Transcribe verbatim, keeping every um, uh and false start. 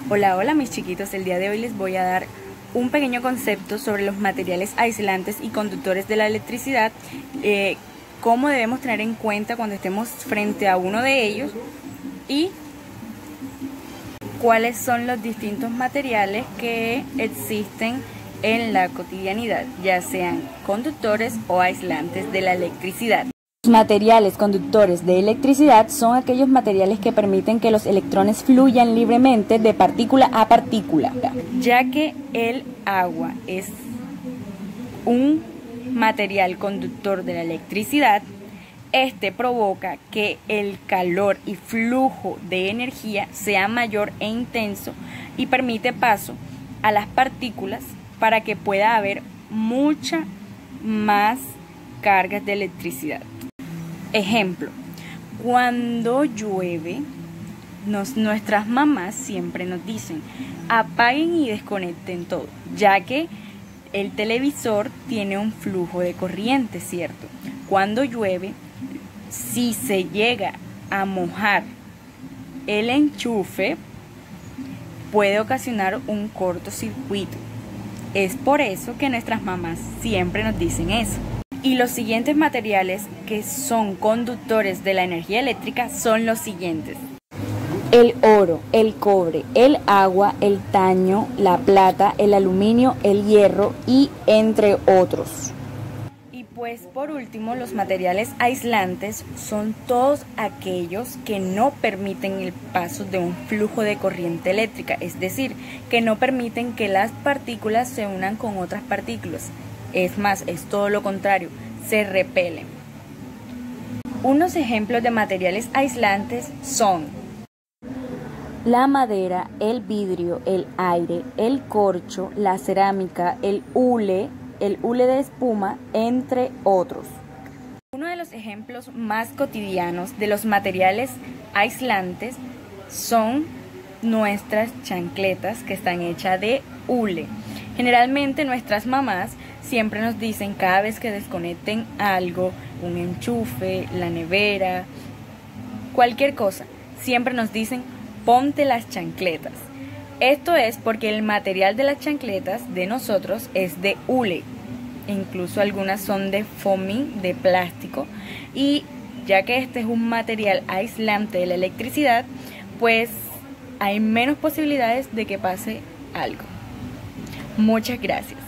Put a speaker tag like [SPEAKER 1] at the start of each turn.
[SPEAKER 1] Hola, hola mis chiquitos, el día de hoy les voy a dar un pequeño concepto sobre los materiales aislantes y conductores de la electricidad, eh, cómo debemos tener en cuenta cuando estemos frente a uno de ellos y cuáles son los distintos materiales que existen en la cotidianidad, ya sean conductores o aislantes de la electricidad. Los materiales conductores de electricidad son aquellos materiales que permiten que los electrones fluyan libremente de partícula a partícula, ya que el agua es un material conductor de la electricidad. Este provoca que el calor y flujo de energía sea mayor e intenso y permite paso a las partículas para que pueda haber mucha más cargas de electricidad. Ejemplo, cuando llueve, nos, nuestras mamás siempre nos dicen apaguen y desconecten todo, ya que el televisor tiene un flujo de corriente, ¿cierto? Cuando llueve, si se llega a mojar el enchufe, puede ocasionar un cortocircuito. Es por eso que nuestras mamás siempre nos dicen eso. Y los siguientes materiales que son conductores de la energía eléctrica son los siguientes: el oro, el cobre, el agua, el taño, la plata, el aluminio, el hierro y entre otros. Y pues por último, los materiales aislantes son todos aquellos que no permiten el paso de un flujo de corriente eléctrica, es decir, que no permiten que las partículas se unan con otras partículas. Es más, es todo lo contrario, se repelen. Unos ejemplos de materiales aislantes son la madera, el vidrio, el aire, el corcho, la cerámica, el hule, el hule de espuma, entre otros. Uno de los ejemplos más cotidianos de los materiales aislantes son nuestras chancletas, que están hechas de hule. Generalmente nuestras mamás siempre nos dicen, cada vez que desconecten algo, un enchufe, la nevera, cualquier cosa, siempre nos dicen ponte las chancletas. Esto es porque el material de las chancletas de nosotros es de hule, incluso algunas son de foamy, de plástico, y ya que este es un material aislante de la electricidad, pues hay menos posibilidades de que pase algo. Muchas gracias.